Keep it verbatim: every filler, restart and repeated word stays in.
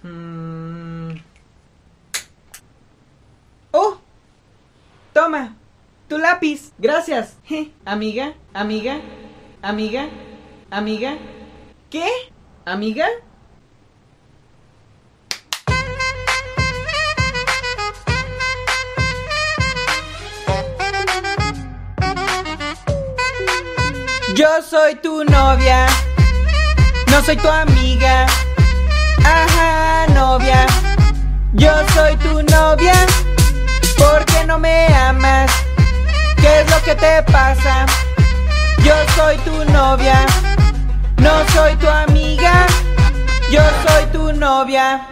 Mm. ¡Oh! Toma, tu lápiz. Gracias. Je, amiga, amiga, amiga, amiga. ¿Qué? ¿Amiga? Yo soy tu novia, no soy tu amiga. Ajá, novia. Yo soy tu novia. ¿Por qué no me amas? ¿Qué es lo que te pasa? Yo soy tu novia, no soy tu amiga. Yo soy tu novia.